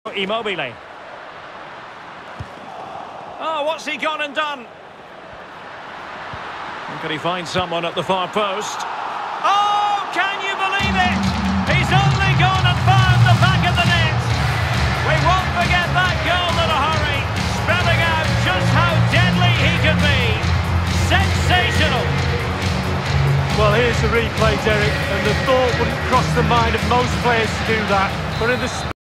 Immobile. Oh, what's he gone and done? Could he find someone at the far post? Oh, can you believe it? He's only gone and found the back of the net. We won't forget that goal in a hurry, spelling out just how deadly he can be. Sensational. Well, here's the replay, Derek, and the thought wouldn't cross the mind of most players to do that, but in the